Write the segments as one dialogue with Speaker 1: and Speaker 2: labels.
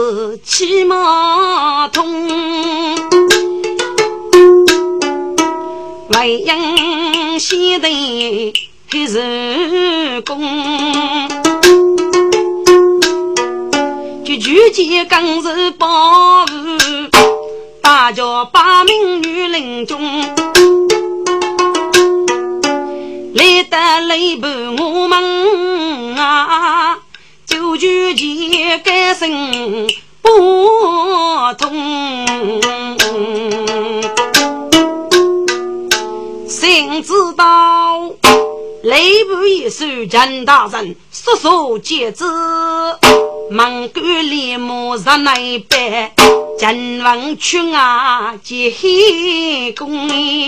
Speaker 1: 是骑马通，为人先得还是公，句句更是保护，大家把名于林中，来得累不我们啊，就句句改声不同，谁知道雷部一手陈大人速速接旨，忙赶连木上来拜陈王群啊接黑公，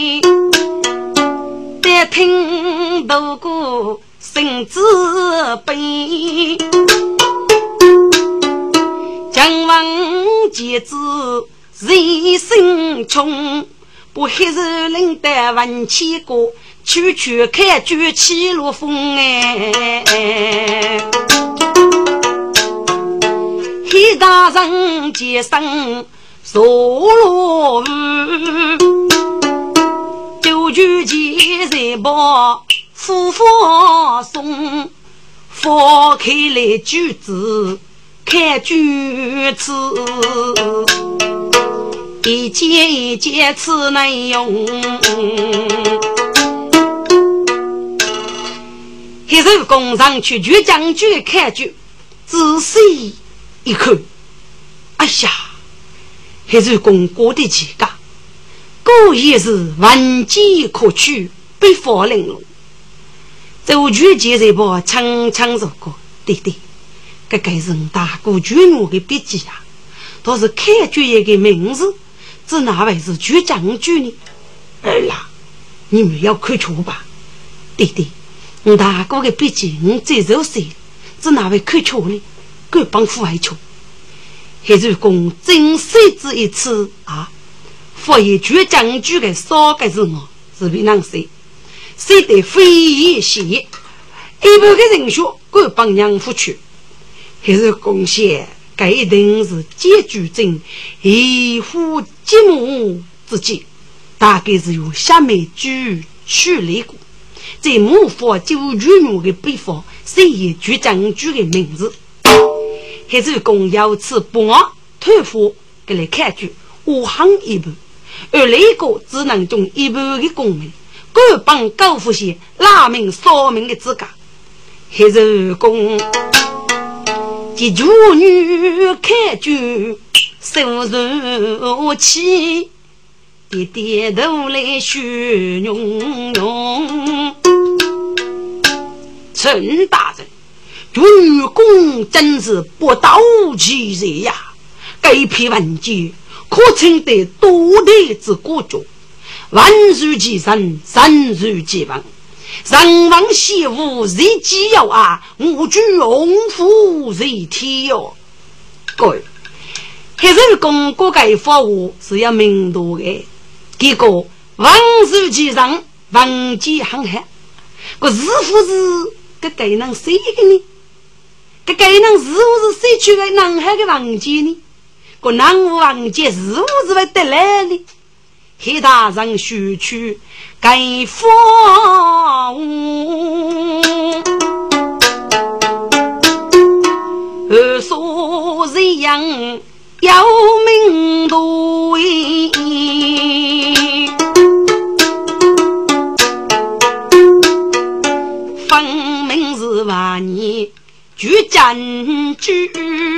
Speaker 1: 得听到过生子悲，陈王接旨人生穷，不还是领得万千个区区开局起落风哎，黑大人接生所落雨，九句节日报复发送，放开来句子开句词，一节一节词内容，还是工上去就将军开句仔细一看，哎呀，还是公国的几个故意是万机可取，被佛领了。周局节日报常常说过，对对，这个人大过军我的笔记啊，都是开局一个名字，这哪位是局将军呢？儿啦，你们要看错吧？对对，我大哥的笔记我最熟悉，这哪位看错呢？各帮父爱错，还是公真谁之一次啊？佛爷局将军的少个是我，是比难谁？谁得非议些？一般的人说，各帮娘夫去，还是贡献，该一定是结局真，一夫积木之际，大概是由下面句处理过。在模仿九句母的笔法，谁也局将军的名字，还是公要此不安退服给来看句五行一步，而那个只能中一步的公民，各帮高富些拉名说明的资格，还是公即主女看句手如起，跌跌头来血溶溶。陈大人，主公真是不道其人呀！该批文件可称得多代之国主，万事其身，三事其王。上王媳妇谁既要啊？我居荣夫谁体哟？各位，还是公国改法务是要明度的。结果万事其上，王吉航海，个是不是个该能谁个呢？个该能是不是谁去个南海的王吉呢？个南王吉是不是会得来呢？黑大人学去该法务，所这样要明度分明是把你举战举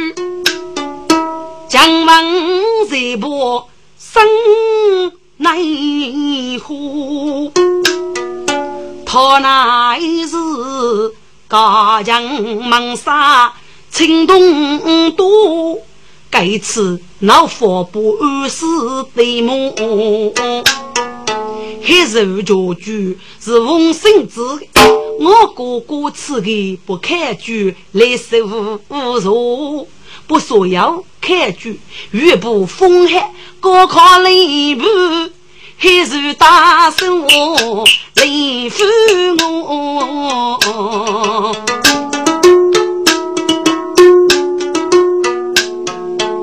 Speaker 1: 将王这波生奈何，他乃是家将忙杀情动多，该次恼火不二是对目，黑手家具是翁生子，我哥哥此个不开局来受无助，不所要开局越不风害高考雷部，还是大声我雷夫我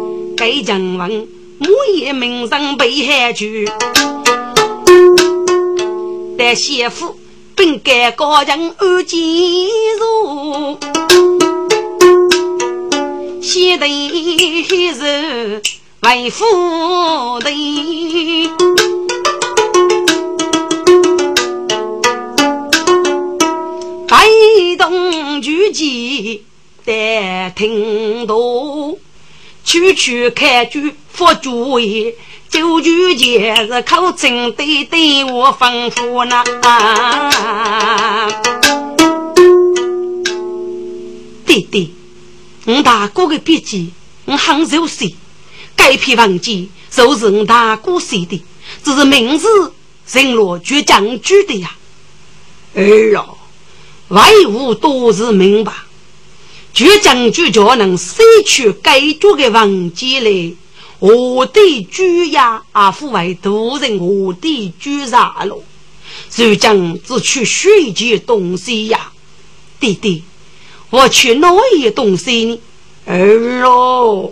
Speaker 1: 给将文母也名声被害去但媳妇并给个人而记住写的是为父的摆动举己的听懂区区开句佛主意就句节日口称对对我丰富呢弟弟我大哥的笔记我很熟悉该批忘记就是我大哥写的只是名字人罗绝将军的呀儿啊外务都是明白绝将军就能失去该做的忘记了我的居呀父为多人我的居啥了就将只去学些东西呀弟弟我去哪些东西呢儿喽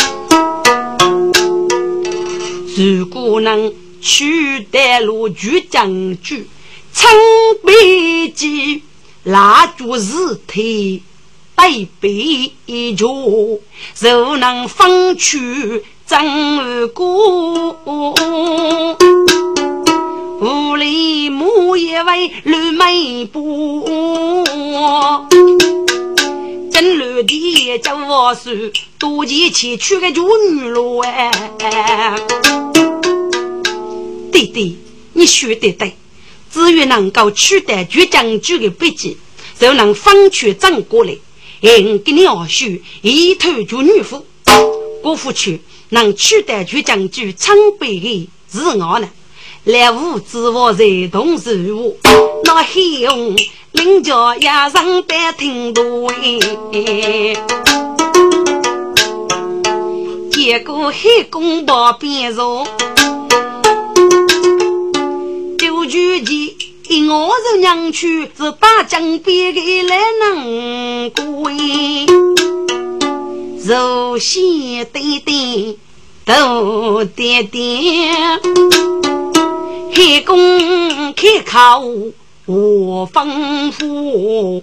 Speaker 1: 如果能取得了绝将军称笔记拉住日体带笔一着就能放去正过无里母也为绿眉布真绿的叫我是多几起去个女路弟弟你学得对只要能够取得绝将军的笔记就能放去正过来给你二叔一头做女夫国父去能取得绝将军称备的是我呢来无知我在同事我那黑红领着呀上白听多结果黑公报变弱就举起我是娘去是把江边给来能归肉些对对都爹爹黑公开考我丰富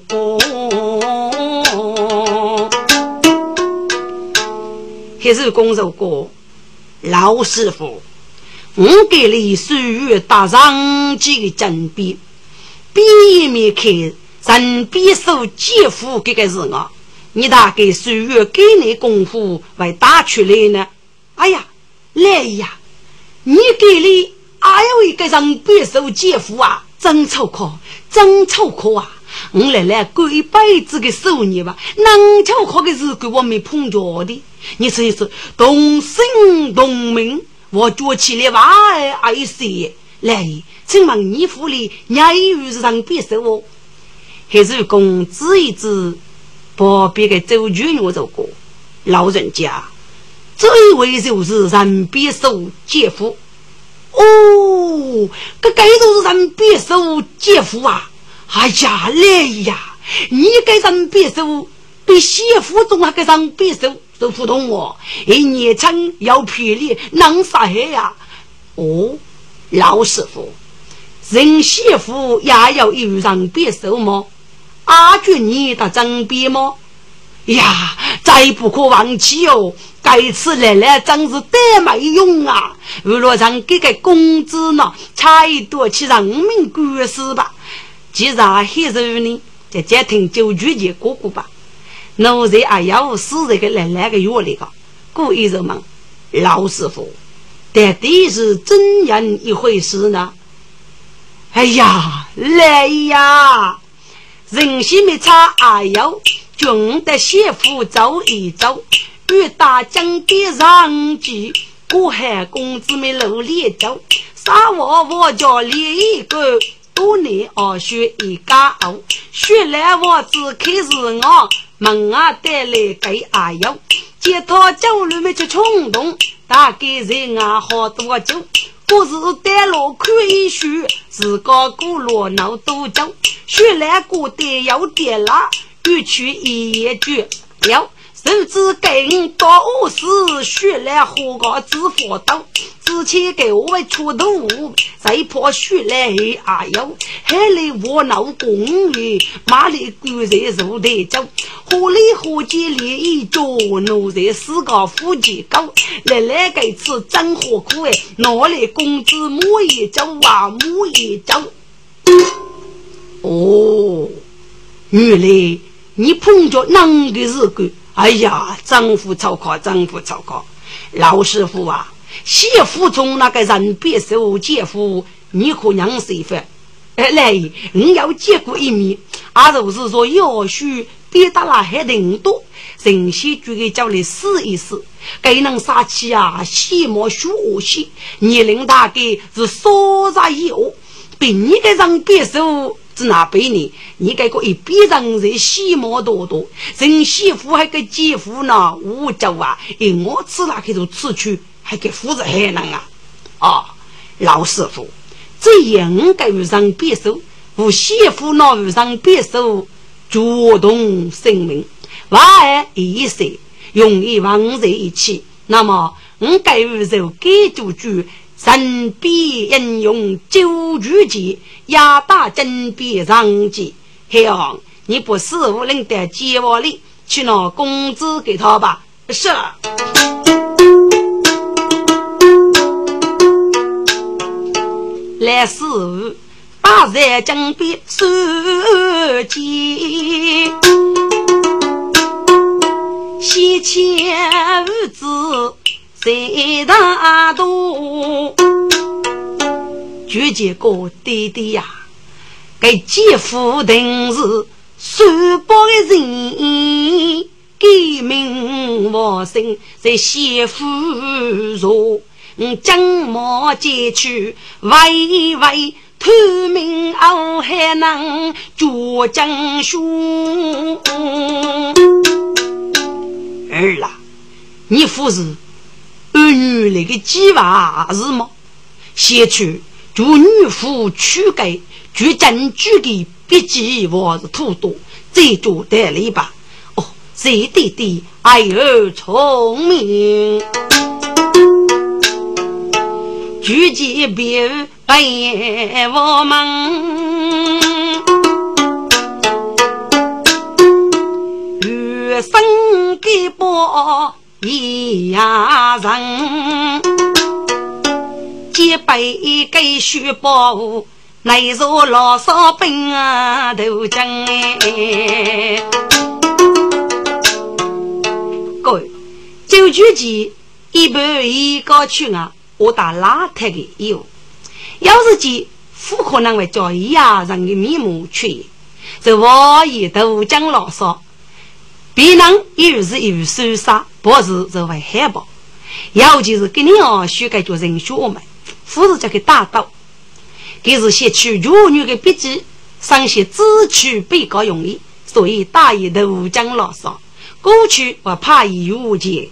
Speaker 1: 还是公手过老师傅我给你岁月打上几个真笔笔面看人笔手姐夫这个是我你大概岁月给你功夫来打出来呢哎呀来呀你给你还有一个人笔手姐夫啊真凑合啊我来过一辈子的手艺吧能凑合的日子我没碰着的你说是同姓同名我做起来吧爱谁来请问你府里伢有上笔手哦还是公指一指不别个周军我走过老人家这一位就是上笔手姐夫哦这该都是上笔手姐夫啊哎呀累呀你该上笔手比媳妇中那个上笔手都不同我一年成要霹雳能啥黑呀哦老师傅人媳妇也要遇上笔手吗阿俊你的真笔吗呀再不可忘记哦该次来真是得没用啊为了让这个工资呢差一多去让民故事吧既然黑时呢在家庭就拒绝姑姑吧那在还要死这个来个月里个故意人们老师傅到底是怎样一回事呢哎呀来呀人心没差还要穷的媳妇走一走与大江边上去过海公子没努力走杀我叫里一个多年二学一家偶学来我只开始我门啊带来给阿友街头酒里面去冲动大概人啊好多酒不是带路可以学自个古罗闹都酒学来过的有点啦欲去一夜绝了手指跟高士学来火高之佛道，之前给我为出头再破学来啊哟，还来我闹公寓马里古人肉的走，火里火机里一桌奴人四个夫妻高，来给吃真火苦哎，拿来工资摸一周啊摸一周。哦，原来你碰着那个日子，哎呀，丈夫超考，老师傅啊，媳妇从那个人别手姐夫，你可娘谁分？来，你要结果一米，就是说要许别打了还得多，人些就给叫你试一试，给能杀气啊，细毛学习，年龄大概是少啥有，比你个人别手。只拿给你给个一边让人细毛多多，人媳妇还给姐夫呢，我叫啊，我吃了开始吃去，还给夫子还能啊！老师傅，这样该让别手，我媳妇那让别手，主动声明，娃一岁容易往在一起，那么该受给主句。神必应用九句节，压大真必上级。嘿哦，你不是无能的接我里，去拿工资给他吧。是。来四五，把在江边收集，西迁物资。谁大度举结果弟弟呀，给姐夫定是数百人给命我生在媳妇若将莫接去喂喂透明后还能做将书儿啦，你父子儿女那个计划是吗？先去就女夫去给就证据给笔记我是土多，这就得了吧。哦，这弟弟爱儿聪明，举起别白我们余生给波一呀人几百个书包乃做老少兵啊都讲各位就举起一半一个去啊我打拉特的有要是记不可能会叫一呀人的面目去这我也都讲老少别人又是有受伤不是这为害怕尤其是给你学该做人学我们不是这个大道给是些取妇女的笔记上些自取被告容易所以大爷都讲老少过去我怕有解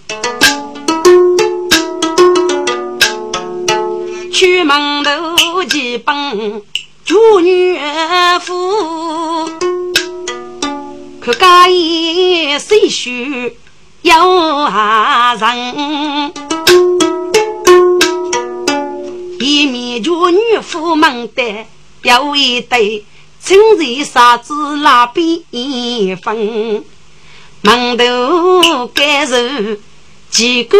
Speaker 1: 去门头几帮主女夫可该谁许有人一面主女夫们的有一对青日沙子拉比分门头该是几个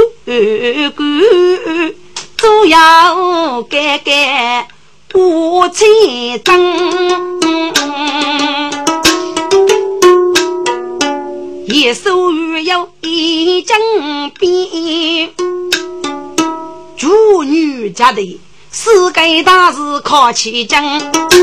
Speaker 1: 主要该无情灯也手语有一张笔主女家的世界大事靠起讲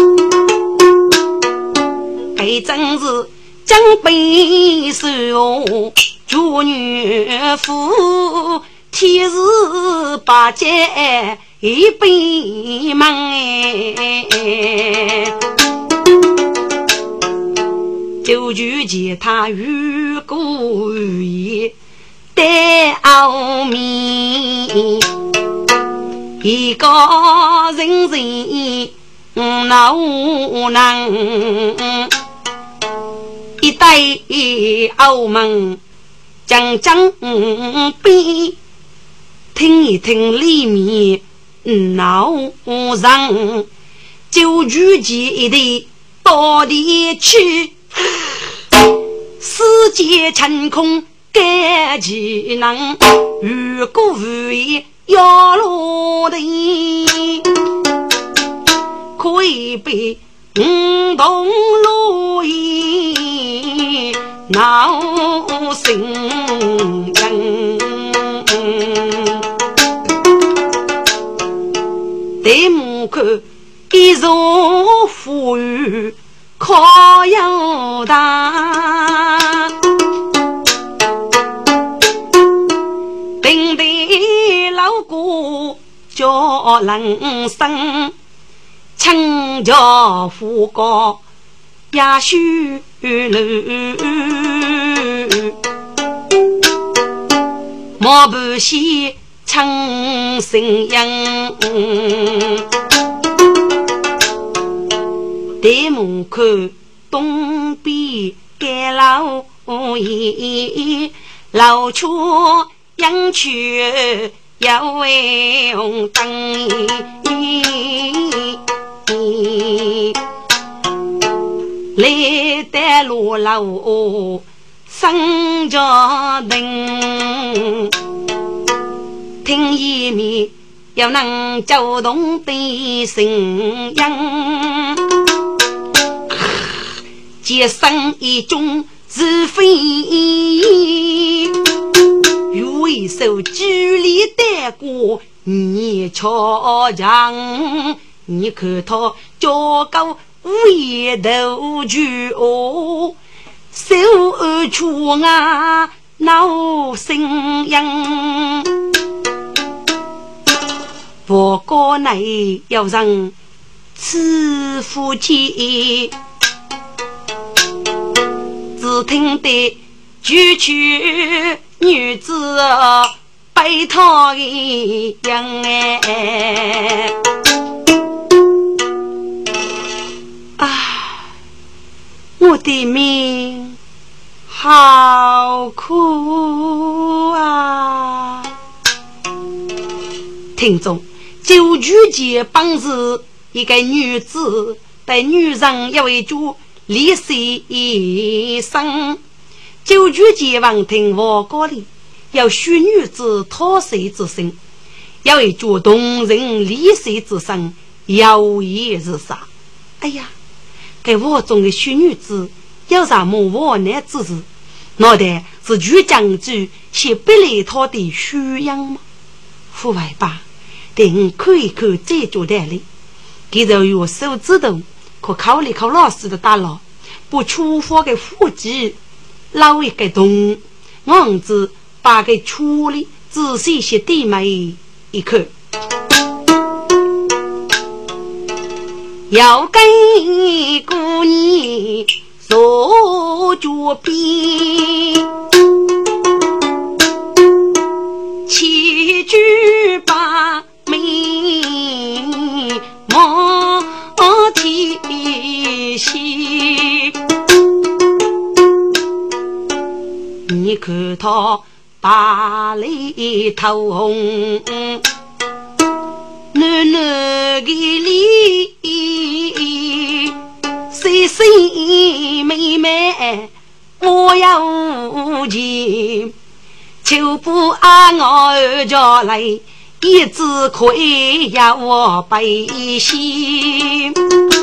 Speaker 1: 该真是将背手主女夫天日八戒一杯忙就举起他与故意的奥秘一个人人恼难一代澳门将边听一听里面闹上就聚集一地到底去世界成空该技能如果无意要落地可以被动路易闹心人对目看一座富裕可有大定的老姑叫人生称叫富高也许路莫不惜称信仰对门口东边盖老爷老出养去要为红灯来得路老生着灯听一面要能交动的声音接生一种自非有一首距离带过你瞧让你可他脚高为头举哦手而出啊闹声音不过乃要让此夫妻只听得举去女子白头一样我的命好苦啊！听众就拒绝帮助一个女子对女人要为主理谁一生就拒绝王庭我国里要许女子脱谁之身要为主动人理谁之身要也是啥哎呀给我中的许女子要啥么我呢之事那的是举将军是不离他的需要吗父外吧等可以可这做代理给着有手指头可考虑考老师的大佬不出发给腹肌老一个动王子把给处理仔细些地美一刻要跟姑娘手脚边七句八名莫提息你可他把里头红暖暖的里谁谁妹妹我要无情就不按我家来一直可以要我背心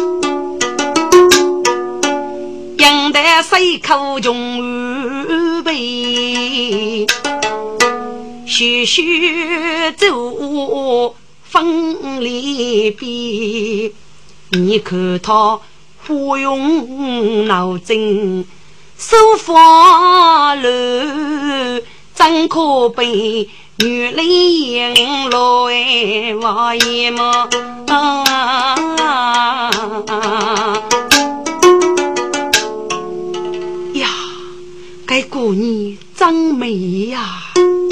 Speaker 1: 养得谁口中背徐徐走风里边你可他忽用脑筋手法了真可悲女人眼泪我也么呀该姑娘真美呀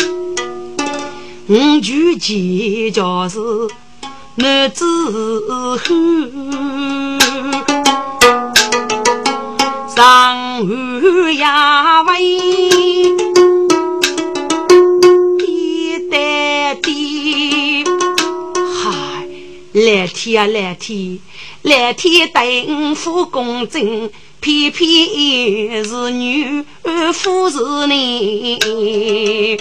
Speaker 1: 句记就是男子上午呀喂的。嗨，来天啊来天，来天对夫公正，偏偏是女夫是你。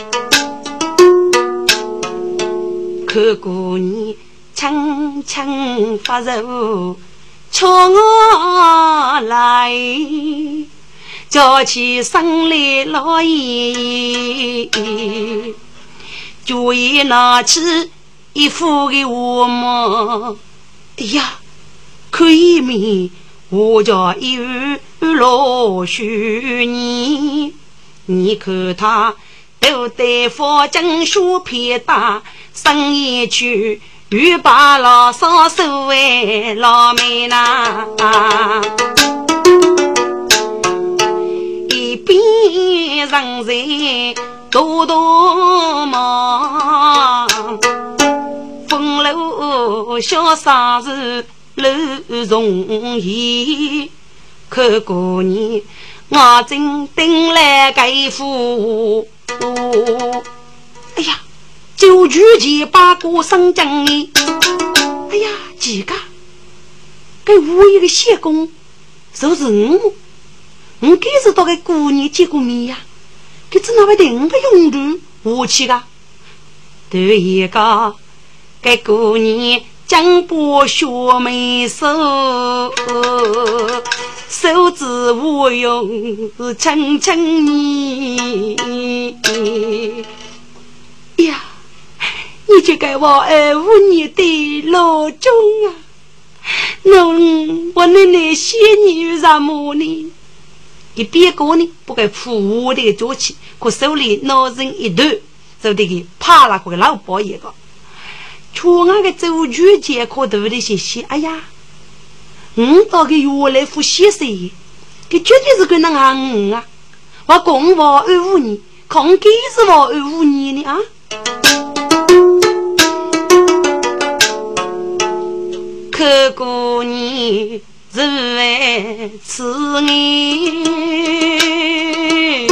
Speaker 1: 看过你轻轻发柔，瞧我来，叫起生来老爷，就已拿起一副给我嘛。哎呀，可以咪，我叫一老许你看他都得佛经书撇大，生意去欲把老少收为老妹呐，一边让人多多忙，风流潇洒是楼容易，可过年我真等来该夫。哎呀，就举起八股上将你，哎呀，几个给我一个谢公，就是我给是到个姑娘结过面呀，给这那位定个用途武器个，对一个给姑娘将剥削没收，手指无用轻轻你呀，你就该我5年的老中啊，我奶奶谢你什么呢？一边个呢不该扶我的脚气，可手里拿人一头就得给怕了个老伯一个，除那个周局结可头的些些，哎呀，到个月来付些谁？这绝对是个能行啊！我公我25年，空给是我25年呢啊！可过你是为此你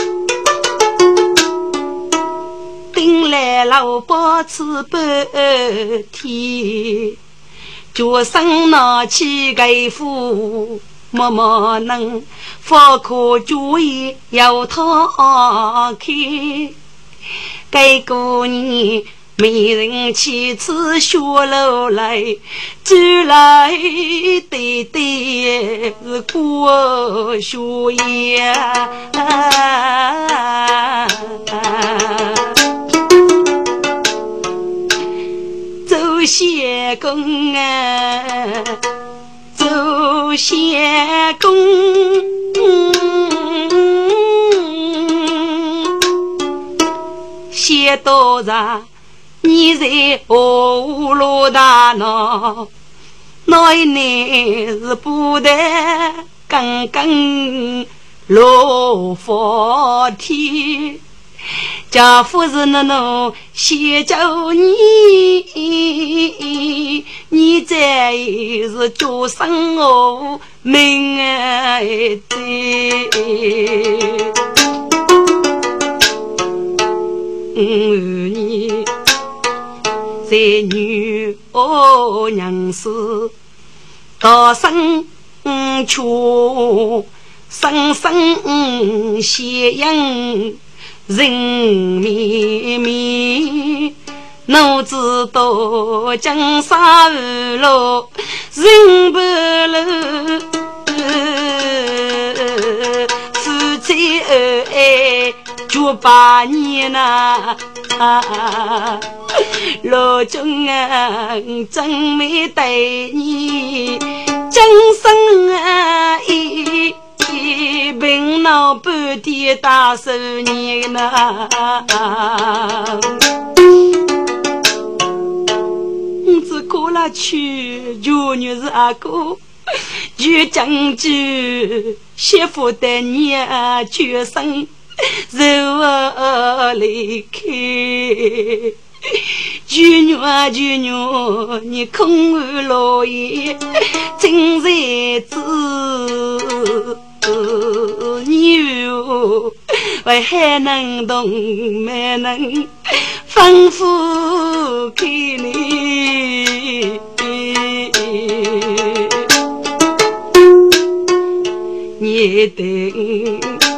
Speaker 1: 顶来老伯吃白天，脚上拿起个夫默默能放可主意要他开，该过你没人起此学楼来，只来对对是过学呀，走谢公啊，走谢公。谢多少你在河路大闹，那一年是不得刚刚落佛天，家夫人那谢叫你在是做生活命爱的。你在女娘是大生出生生血养人绵绵，我知道江山路人不路，夫妻恩爱就把你那老中啊真没对你今生啊一病闹半天大寿年呐，只过了去就女是阿哥就将军媳妇的你啊决生肉啊离开，舅娘啊舅娘，你空安老爷真日子，你哟为还能懂没能吩咐给你，你等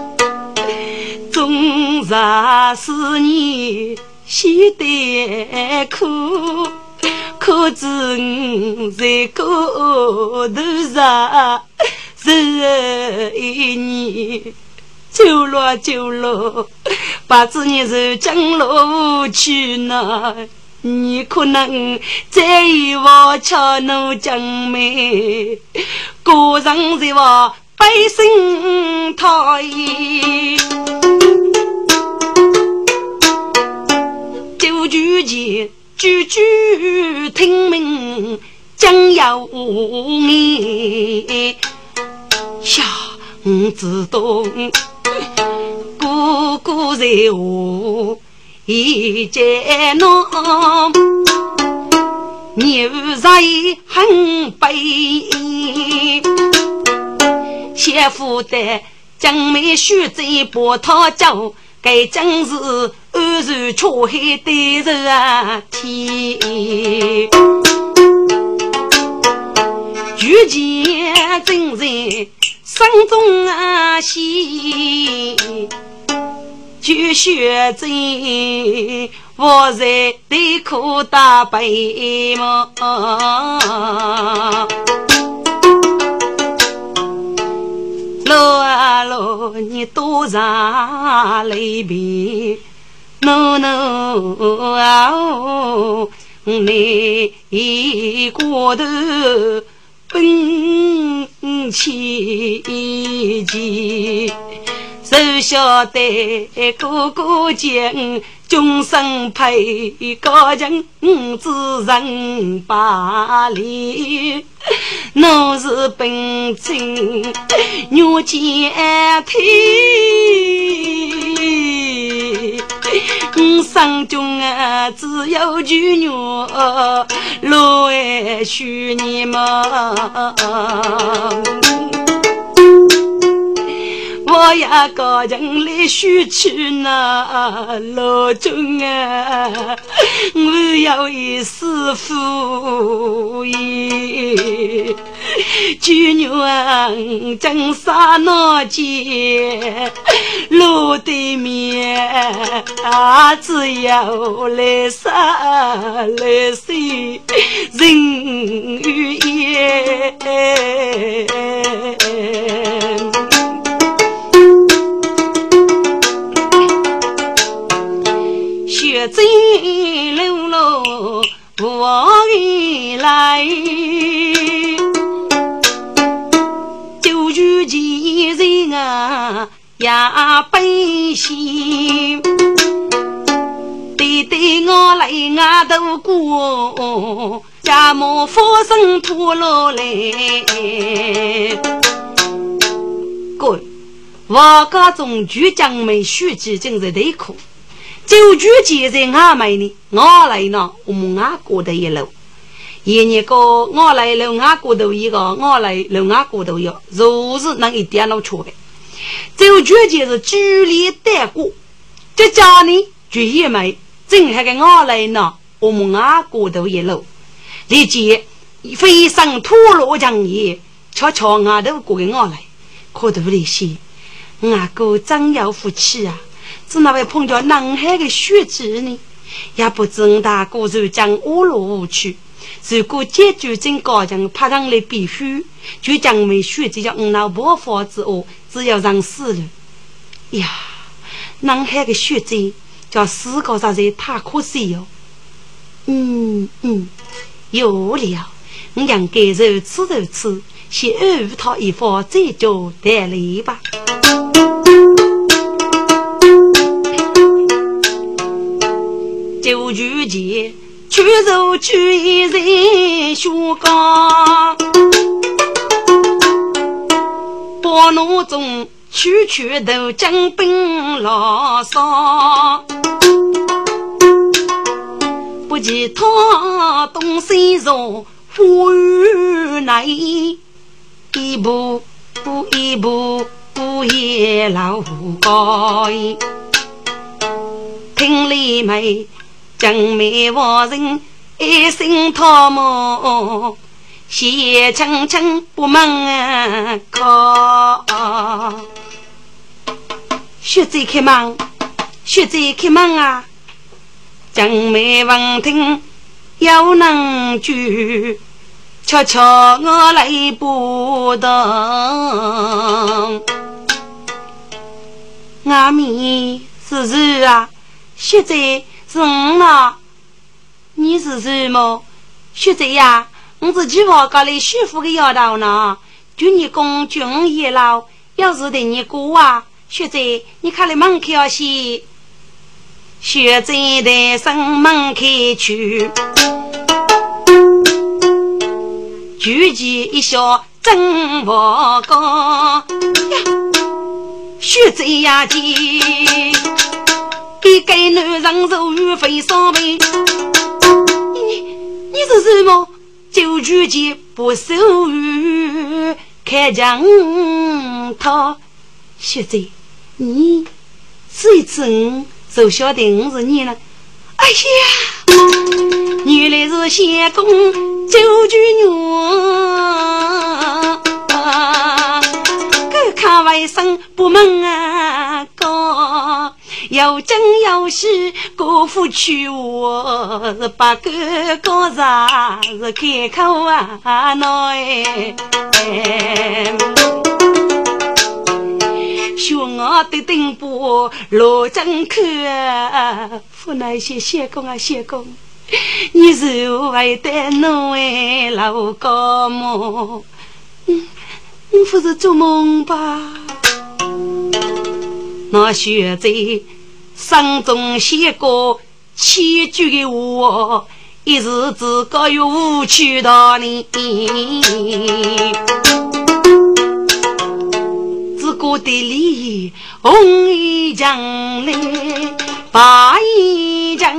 Speaker 1: 终日思念心的苦，可知我在高头上这一年久了把子你是江路去哪，你可能在意我瞧侬江妹个人在我百姓讨厌就句间句句听明将要你下自动姑姑在我一见侬牛在很悲媳妇的将妹须在波涛走该将是二日出黑的热天举剑正在山中戏就学着我在对口大背嘛路啊路你多少泪别 no 啊你过的奔起急手晓得哥哥讲终生配高人自人把里那是本情牛见天上中啊只有巨牛路爱许你嘛我呀个人来许去那老中啊我要一师傅耶巨牛啊真杀那街路对面啊只要来杀来谁人与夜血在流露我来就如几人啊呀悲喜对对我来我都过家母佛生陀罗来滚我家中举将没须知正在内苦就举节在俺买呢我来呢我们俺过的一路一年个我来了俺过的一个我来了俺过的有如是能一点都错的就举节是距离带过这家呢举一买正还跟我来呢我们俺过的一路理解非常脱落讲也悄悄俺都过给我来可都不些俺哥真要福气啊只那位碰着南海的血脂呢也不知大哥就将乌路去如果解决真高将爬上来必须就将没血脂叫老伯佛之后只要让死了呀南海的血脂叫死高啥子太可惜哟有了我让给肉吃先二套一方再就带来吧就如节去走去一人树岗波奴中区都将兵老少不及他东西上呼吁来一步也老高听里没将美我人一心讨梦，血青青不忙靠。学姐开门，学姐开门啊！将美闻听有能举，悄悄我来不动。阿弥是谁啊？学姐是我呢？你是谁么？学姐呀，我是计划搞来舒服的丫头呢。就你公君也老，要是对你过啊，学姐你看来门开些。学姐的生门开去，举起一笑真我高。学姐呀姐，一个男人手与非上辈。你是什么？就举起不手语开讲他。学姐，你是一次就晓得我是你了。哎呀，原来是仙公九句女，各看外甥不闷啊高，有真有实过夫娶我，把哥哥啥是开口啊来。学我的顶部罗真可父那些谢公啊谢公，你是为的侬哎老高么？你不是做梦吧？那学姐山中写过7句的话，一时自个有无趣的你。自古的理红一将来白一将，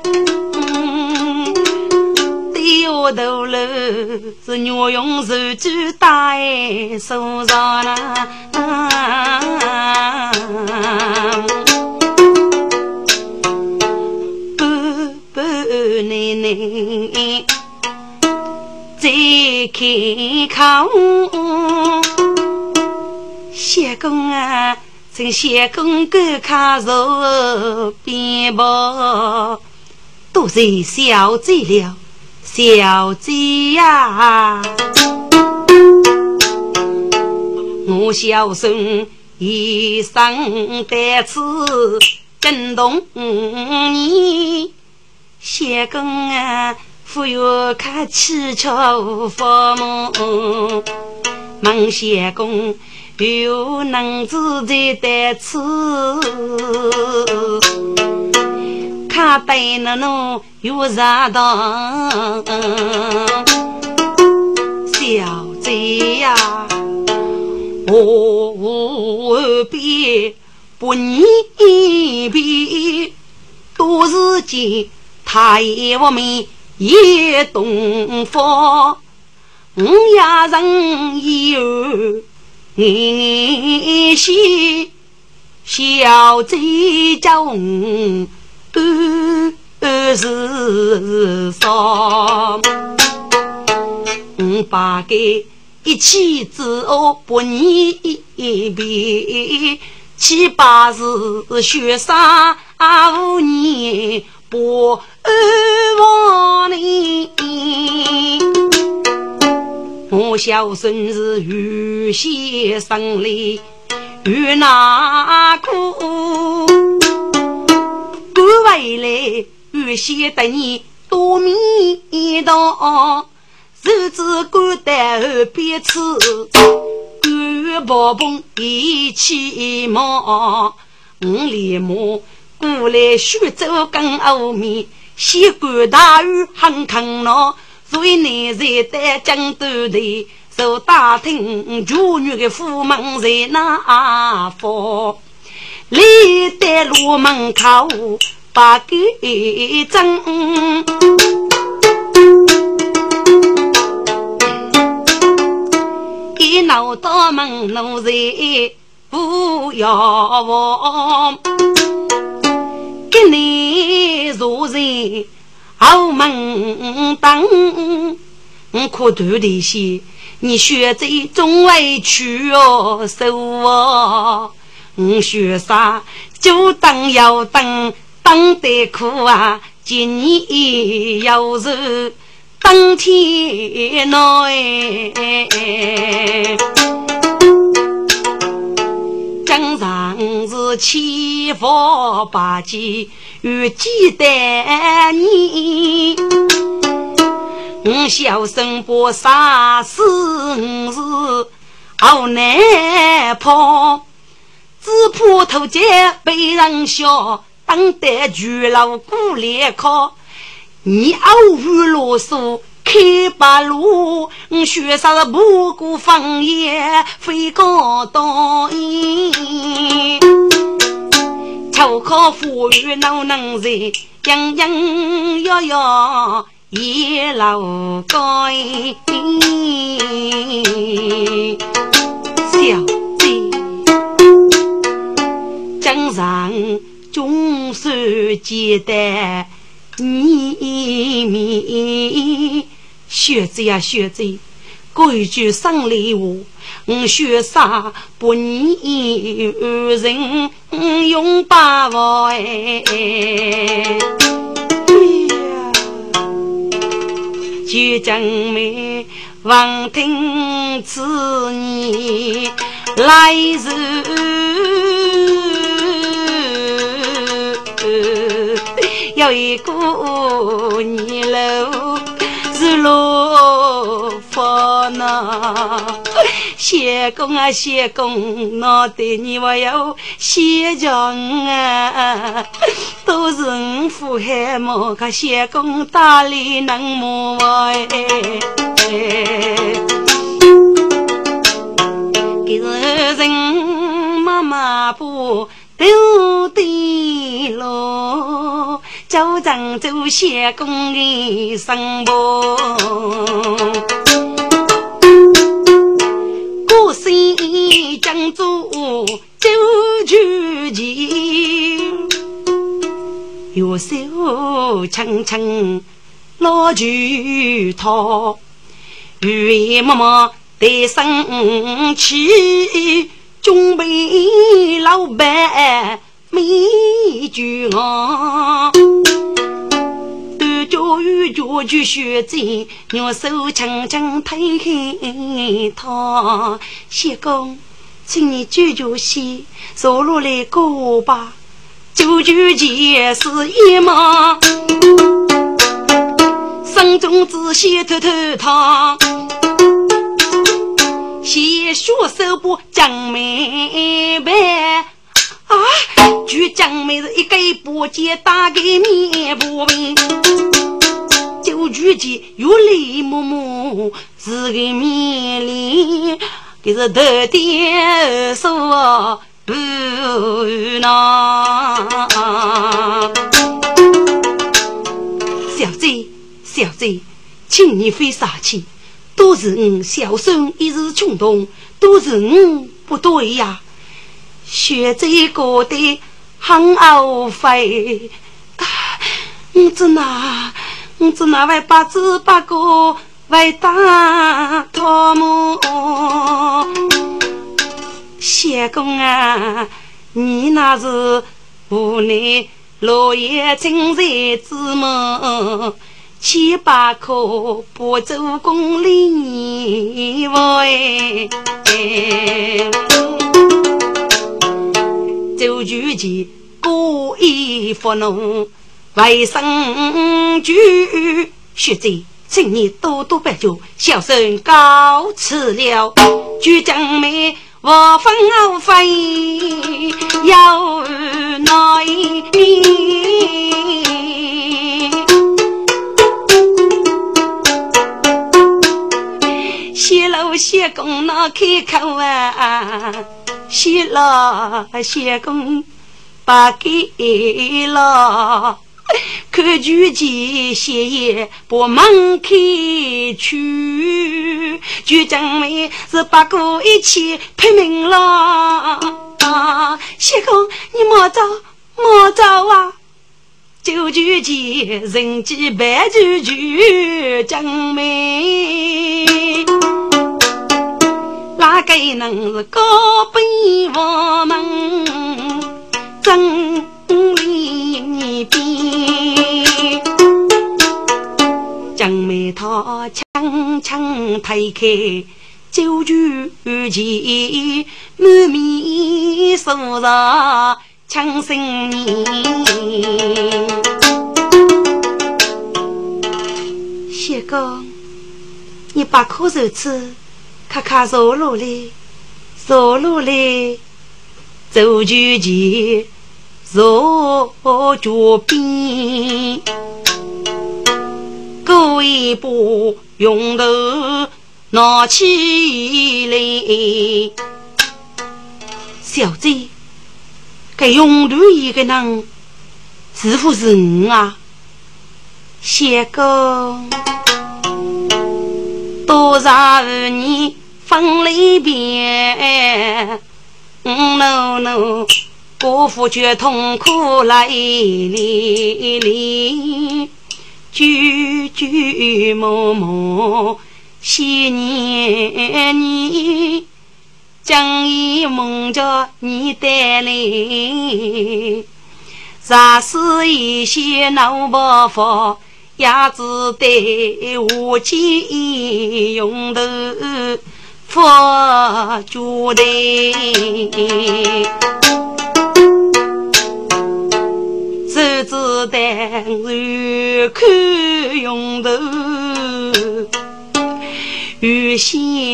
Speaker 1: 丢头了是牛用手指打手上了。不奶奶再开口，谢公啊，趁谢公够卡肉边包，都是小贼了，小贼呀！我小孙一生得此震动你，谢公啊，不要看乞巧发梦，忙谢公。有能自己的吃，看待那侬有啥当小姐呀，我别不你别，多日间他也我们也东方，呀人有。你是小贼中是啥？把给一起之后不你别，7、8日学啥5年不忘你。我小孙是与先生里与哪个不为来与先等你多米道日子过得别吃与宝宝一起忙连忙过来徐州跟后面西关大雨很坑了，所以你在在江都的受打听主女的父母在哪方立在路门口把给争一闹到门路在不要忘给今年如人好门当，可读的些你学这种委屈哦受哦，学啥就当要当得苦啊，今年要是当天内江上是欺负八戒与记得你，小生不杀死是好难跑，只怕头姐被人笑，当得巨老骨裂靠，你偶遇啰嗦开八路，学上不顾方言非高档，超考富裕老能人，样样要要也老该。小子江上总是记得你米学子呀学子，规矩上礼物，学啥不你人用把握哎，就将me望听此你来日有一个你楼日落烦恼，谢公啊谢公，那对你我有谢奖啊，都是我父海么个谢公大力能么哎，给人妈妈不丢的咯，就长走谢公的生活，故事讲做就聚集，有手轻轻老举头，雨妈妈得生气，准备老板没句啊，对着雨脚去学习，用手轻轻推开他，谢公，请你救救些，走路来过吧，救救姐是一吗？生中仔细偷偷他。写书手不讲明白啊，就讲明是一个波接打给面不明，就举起有泪默默是个面里，给是头点说不拿。小贼小贼，请你非傻气，都是我小孙一时冲动，都是我不对呀。学这个的很懊悔，我只拿为把子把个为打他们。谢公啊，你那是无奈落叶正在之么？7-8颗不走公里外，周举起故意发怒，卫生局学者，请你多多拜救，小生告辞了。局长妹我分后费要哪一谢老谢公那开口啊，谢老谢公把给了，看剧集写也不忙开去，局长妹是把个一起拼命了啊！谢公你莫走啊！ 九句间人几百句句将美，哪个能是高比我们真理边？将美他轻轻推开九句间，满面肃杀强声念。谢公，你把口手吃，看看走路嘞，走路嘞，走句间，走脚边，过一步用头拿起来，小子。该用头一个人是不是你啊？谢公，多少年分离别，no， 国父却痛苦来历，句句默默思念你。将一梦着你带来，啥是一些老伯父，也只得我见用的佛主的，只知得我看用的。遇见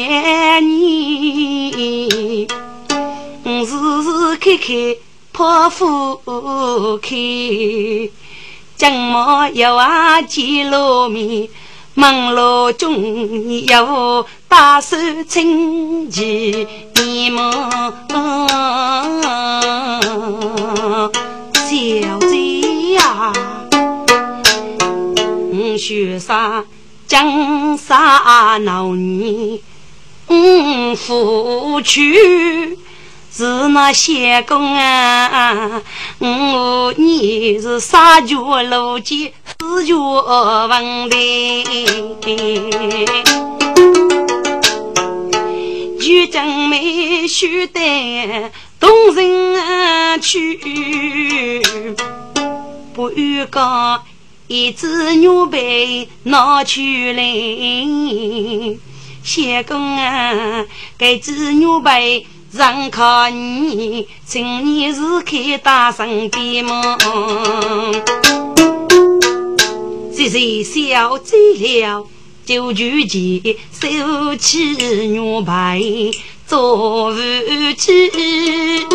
Speaker 1: 你，时时刻刻破腹开，将莫要啊见路面，忙碌中要打手亲戚你们小子呀，学啥？江山老你夫去是那谢公啊，你是杀脚楼街死脚王的，就将没须得动人去，不预告一只牛背拿去来，谢公啊，该只牛背让靠你，请你是开大声的梦。这是小醉了，就举起手起牛背做夫妻，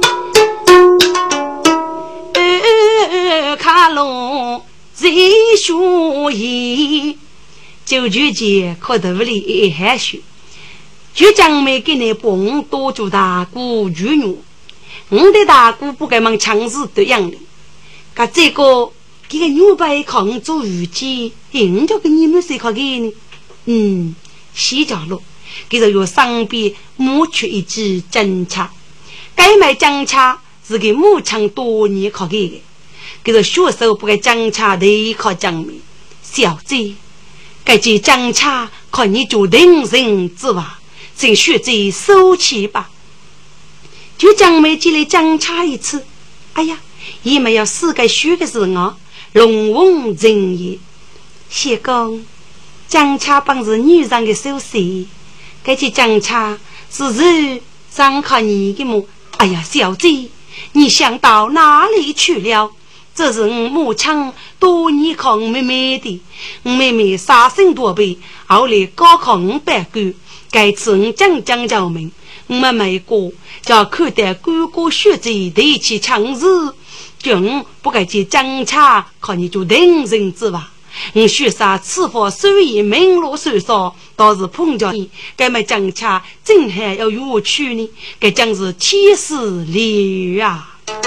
Speaker 1: 卡龙。在学艺，就举起可头里还学，就将没给你帮多做大姑举女，我的大姑不该忙强势的样的，可这个这个牛排抗做预计，人家跟你们谁可给呢？洗脚路，给着有上边抹去一支针叉，该买针叉是给牧场多年可给的。给这学手不该讲茶的靠讲明小子，该这讲茶靠你就人人之外，请学这收起吧。就讲没进来讲茶一次，哎呀，也没有四个学的是我龙王人也。谢公，讲茶帮是女人的手势，该这讲茶是日张靠你的么？哎呀，小子，你想到哪里去了？这是我母亲多年靠我妹妹的，我妹妹杀生多倍，后来高考500关，该次我讲教明，我们美国叫看待各个学者的一起强势，就不该去讲茶，靠你就人人之外。我学啥吃法虽然门路虽少，倒是碰着你，该么讲茶真还要有趣呢？该讲是天时地利啊！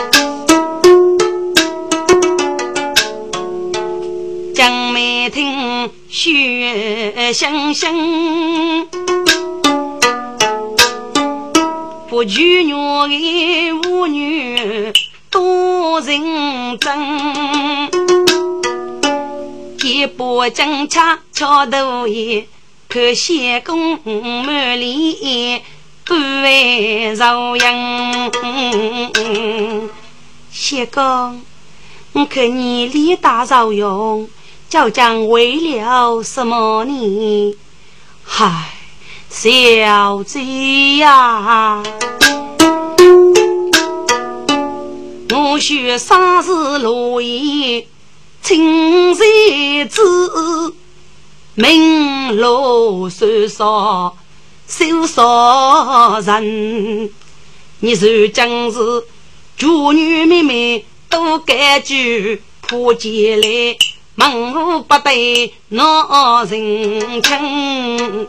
Speaker 1: 将没听雪香香，不拘女的妇女多认真，一把正恰敲头叶，可惜公满里不为朝阳。谢公，我看你力大朝阳，究竟为了什么呢？嗨，小姐呀，我许三日落叶青山子，名落山上修少人。你是将是主女妹妹都该举破解来，门户不对闹人情。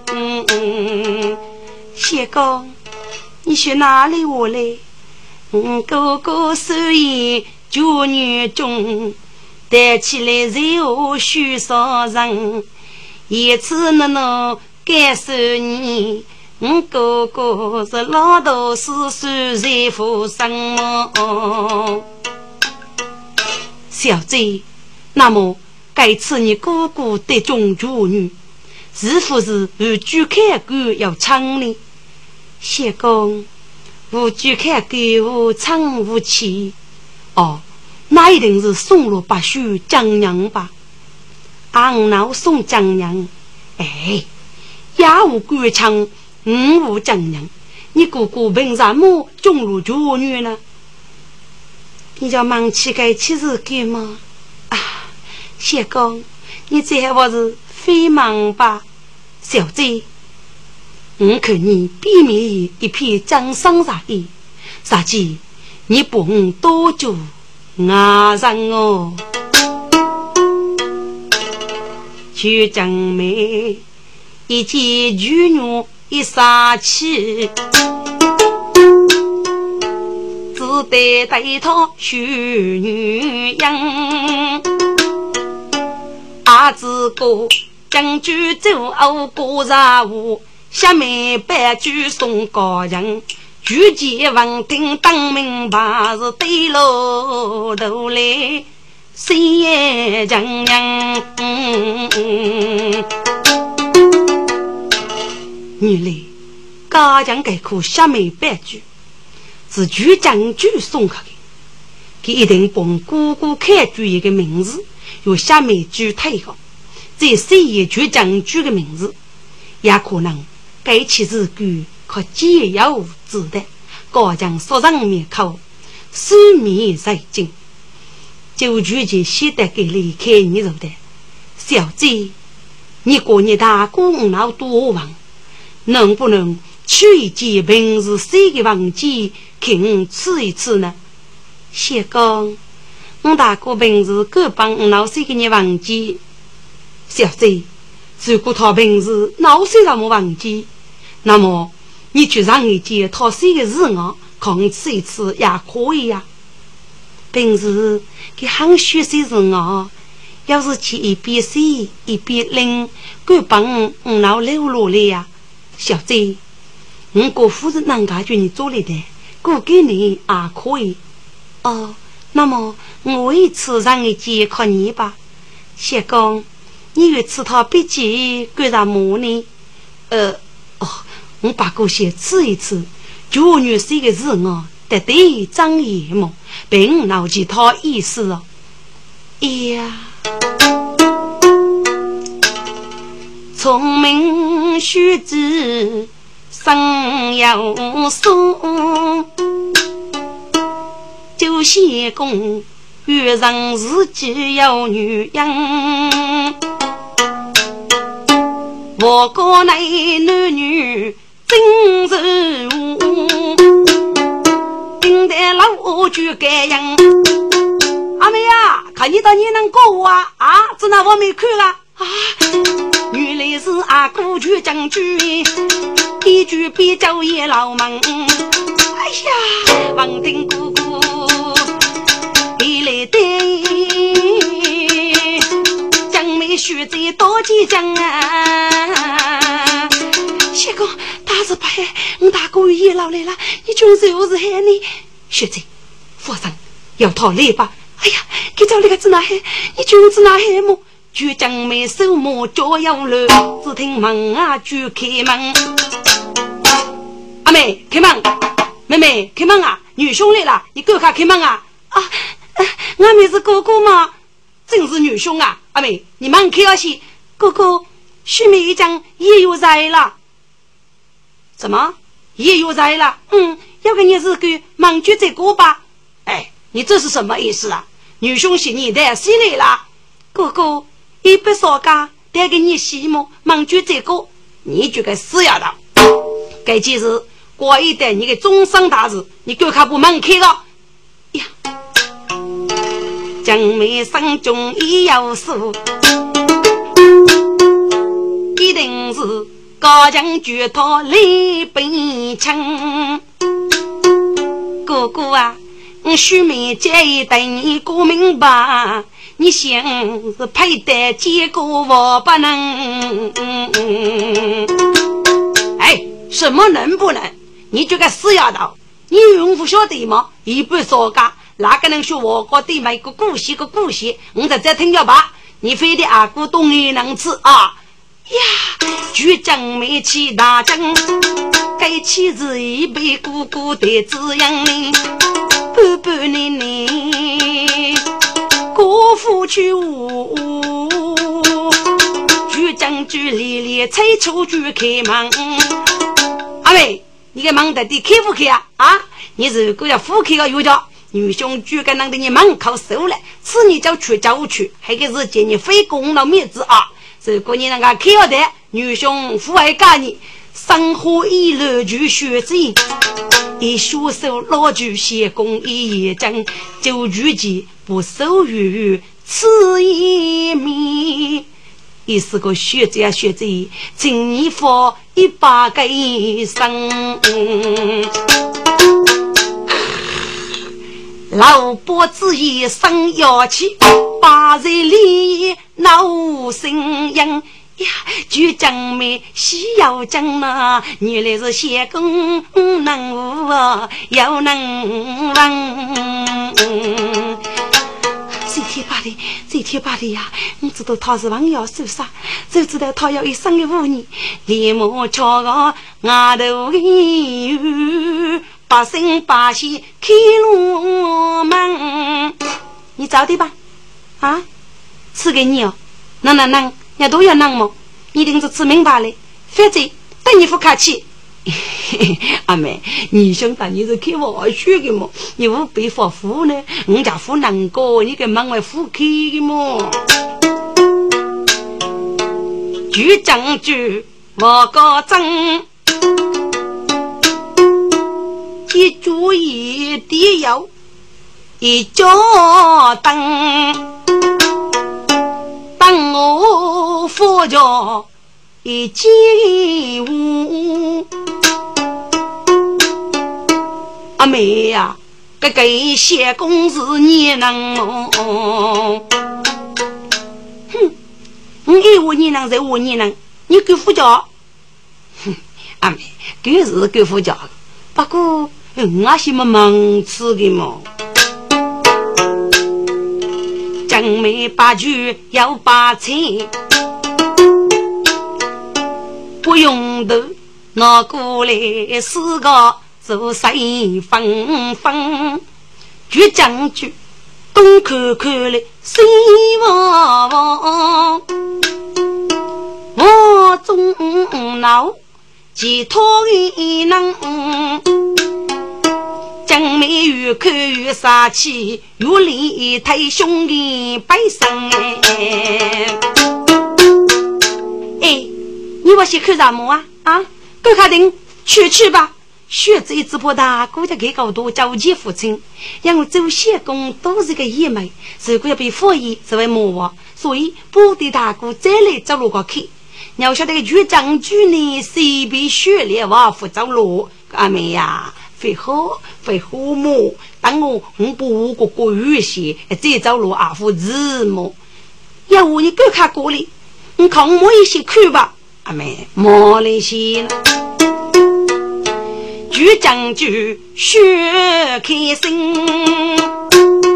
Speaker 1: 谢公，你去哪里我来？哥哥手艺主女中，带起来肉许少人，一次能感受你。哥哥是老头子虽然负什么？小姐，那么该次你哥哥的中主女，是否是与举开官要唱呢？谢公，无举开官无唱无气，哦，那一定是送了把须江娘吧？俺老送江娘，哎，也无官唱。无江娘，你哥哥凭什么中入主女呢？你叫忙起该起日干吗？啊，谢公，你这还是非忙吧？小姐，我看你避免一片江山啥的，啥子你不多久牙上哦，去江妹一见女女。一杀气，只得对他许女人。阿子哥将军走欧过任务，下面白举送高人，举节王庭当明白是对喽头来谁也将人。女来家将该苦下面白举是举将军送客的，他一定帮姑姑开举一个名字，由下面举太好，这谁也举将军的名字，也可能该起日句可解忧自得，家将所上面口四面在进，就举起写得给离开你走的小姐，你过你大功劳多王，能不能取一件平时谁的忘记请吃一次呢？谢公，我大哥平时各帮老谁给你忘记？小姐，如果他平时老谁让我忘记，那么你去让一件他谁的事啊，可吃一次也可以呀。平时给很学习人啊，要是去一边写一边领，各帮老流落来呀。小姐，我姑父是能感觉你做了的，我给你也可以。哦，那么我一次让一件靠你吧。谢公，你有吃他笔记归上么呢？我把这些吃一次，就女是一个人啊，得对张眼目，并牢记他意思哦。哎呀，聪明须知生有松，就谢公遇上自己有女人，我国内男女真是无，顶得老就该样。阿妹呀，看你到你能过啊？这那我没看啊。原来是阿姑去将军，一句比较也老忙。哎呀，王定姑姑一来的将妹学在多几将啊！谢公，大字牌，我大姑也老来了，你就是害你学在佛上要逃来吧。哎呀，给找那个子哪黑，你就子哪黑么？就将没手摸脚要了，只听门啊就开门。阿妹开门，妹妹开门啊！女兄来了，你给我开门啊！啊，俺妹是哥哥吗？真是女兄啊！阿妹，你慢开下去。哥哥，徐妹一讲也有在了。怎么也有在了？要跟你是个忙去这个吧？哎，你这是什么意思啊？女兄是你的洗来了，哥哥一不少家带给你洗么？忙去这个，你就该死丫头！该其实过一代你个终身大事，你给我看不忙开了呀！将妹生中已有数，一定是高将举头来奔枪。哥哥啊，徐妹这一代你过明白，你想是配得结果我不能。哎，什么能不能？你这个死丫头，你永不晓得吗？一不说嘎，哪个能说我国的买个故事个故事？我在这听了吧，你非得阿姑东也能吃啊呀！举将没起大将，该妻子一杯姑姑的滋养你，不不你，国父去舞，举将举里里才出去开门。阿妹，你个忙的开不开啊？啊，你如果要不开个有叫女兄举个能的你门口收了，此你就去找去，还个是见你非公了面子啊！如果你那个开了的女兄父爱干你，生活一乐就学习，一学手老就写工一夜整，就如今不收于此一面。一是个学者学者，请你佛100个医生。老伯子一生要气，8日里闹心人呀，就讲me西药讲呐，原来是写工能无又能忘。这天把的呀，你知道他是王要受伤，就知道他要一生的妇女，连忙瞧个额头的把心把心开路门。你早点吧，啊，吃给你哦，能，你都要能吗？你定是吃明白了，反正等你不客气。阿妹，你想当你是开我学的么？你不被发福呢？我家福难过，你给门外福开的么？举将军我个真，一注意的有一脚蹬，当我佛教一起舞。阿妹呀，这个写公事你能哼，你我你能在我你能，你给副教，阿妹，给是给副教，不过我是么忙吃的么？将妹把酒要把钱，不用的拿过来4个。走谁纷，就将军东看看来西望望，我中脑寄托一能，将妹越看越杀气，越里太凶的百姓哎，你我是看什么啊？啊，够卡定去吧。学这一直播大估计给搞多交接父亲，因为做些工都是个爷们，如果要被佛爷作为魔王，所以不得大姑再来走路过去。你要晓得局长局呢，谁被学练哇不走路？阿妹呀，非好么？当我不过语些，再走路阿夫字么？要我你够看过里，你看我一些看吧，阿妹莫那些。局将军学开心，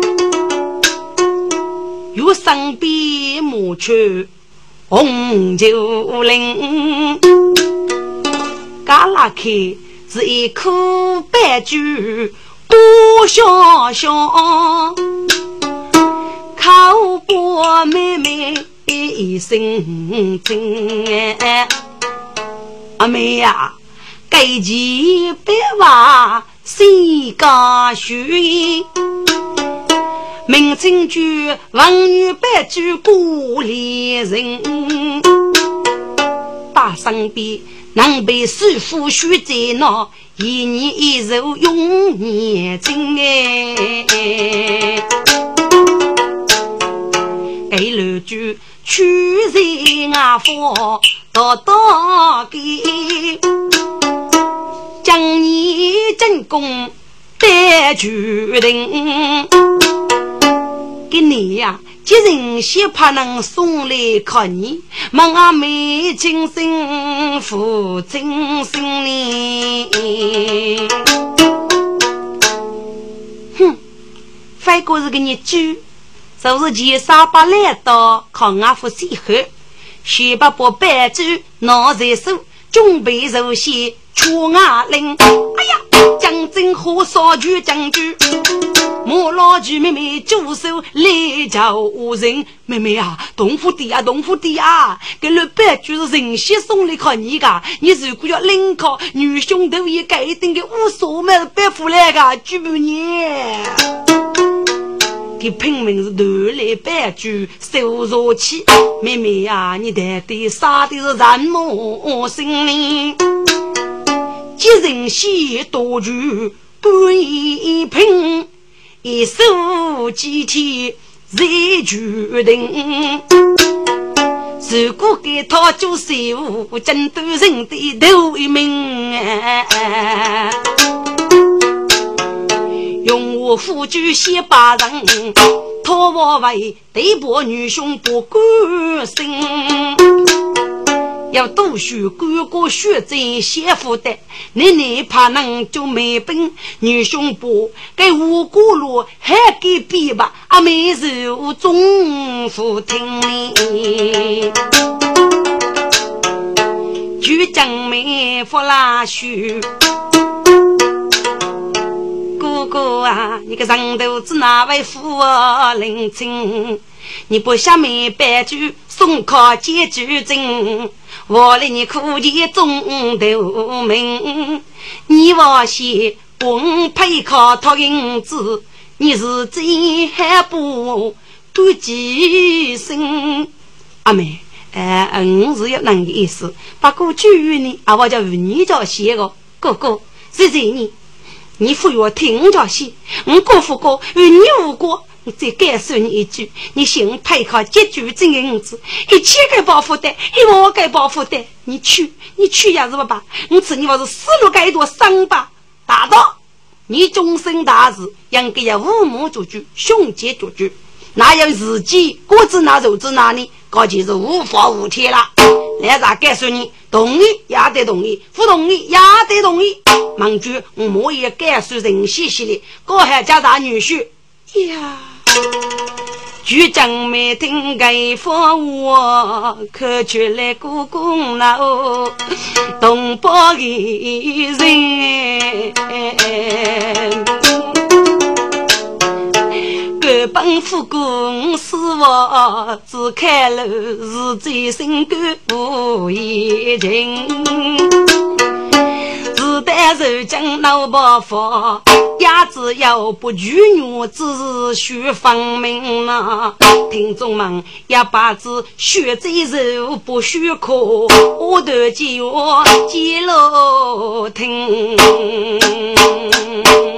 Speaker 1: 有上边抹去红酒令，嘎拉克是一颗白酒不小小，靠过妹妹一声真阿妹呀，该几百万谁家许？明清剧王女白剧故里人，大上边南北师傅须在那，一年一柔永年情哎。给了句去人啊佛多多给，将你真功得决定。给你呀，既然先怕能送来看你，望阿妹精神负精神哩。哼，反过是个日剧，就是前沙巴来到看阿夫西河，先把白猪拿在手，准备肉些出牙令。哎呀，将军火烧去将军。我老举妹妹助手来叫无人，妹妹啊，东府的啊，东府的啊，给了白就是人先送来看你噶，你如果要领考女兄都也该定的无所谓白富来个举不年。给拼命是头来白举手若起，妹妹啊，你到底杀的是人么心灵？几人先多举不一拼。一手集体再决定，如果给他做事务，针对人的头一名，用我夫君先把人托我为对薄女兄不甘心，要读书干过学在先负的，你怕能就没本，女兄不给无辜路还给比吧，阿妹是无中府听你举正妹夫拉须哥哥啊，你个上头子哪位夫人亲，你不下面白句送考结局真，我来你苦节中头名，你我些本配考讨银子，你是真还不对几声？阿妹，是要那个意思，把过去呢，我叫你叫写个哥哥，谢谢你。你服我听着些，我过不过与你无过，我再告诉你一句，你先配合结局这个样子，1000个报复的，1万个报复的，你去呀是吧？我此你我是死了该多伤吧，大道，你终身大事，应该要父母做主，兄姐做主，哪有自己果子拿肉子拿呢？高就是无法无天了。来啥告诉你，同意也得同意，不同意也得同意。忙句我也告诉人细细的，我还家大女婿呀。局长没听该放我，可出来故宫了东北的人。各帮夫公是我只看了是最身干无一人，自带手将脑包发，也只要不拘女只是学方明啊，听众们也把字学这肉不许可，我的就记录听。